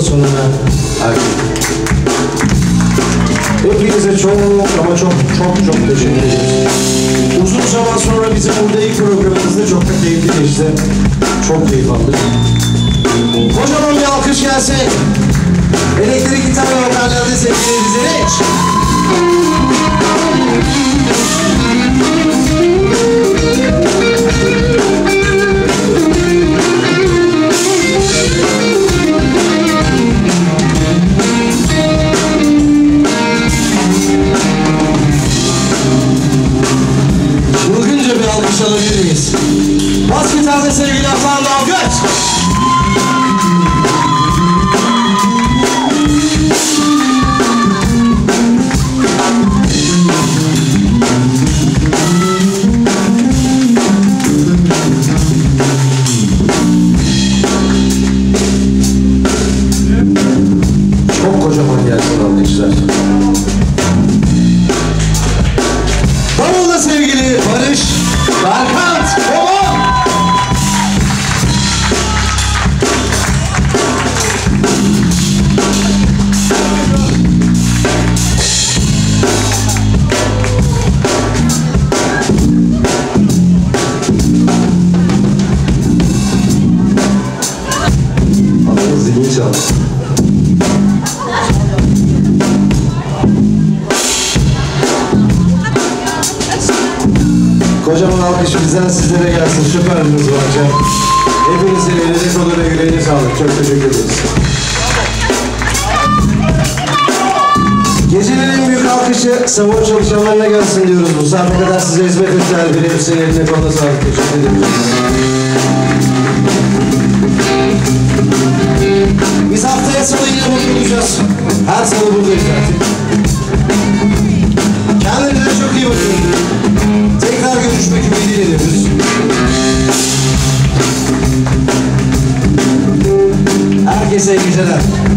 sonuna erdik. Hepinize çok ama çok teşekkür ederiz. Uzun zaman sonra bizim burada ilk programımızda çok da keyifli geçti. Çok keyif aldık. Kocaman bir alkış gelsin. Elektrik gitar ve vokallerde sevgili Dizeliç. Çılgınca bir alkış alabilir miyiz? Bas gitarda sevgili Hasan Dalgıç. Çok kocaman gelsin alkışlar. Davulda sevgili Barış Berkant. Adamın zilini çaldı. Kocaman alkış bizden sizlere gelsin. Süperiniz var Cem. Hepinizin eline koluna yüreğine sağlık. Çok teşekkür ederiz. Gecenin en büyük alkışı savun çalışanlarına gelsin diyoruz. Bu saate kadar size hizmet ettiler. Bir hepsinin eline koluna sağlık. Teşekkür ederim. Biz haftaya salı yine mutlu olacağız. Her salı buradayız artık. Kendinize çok iyi bakın. Tekrar görüşmek ümidiyle ediyoruz. Herkese iyi geceler.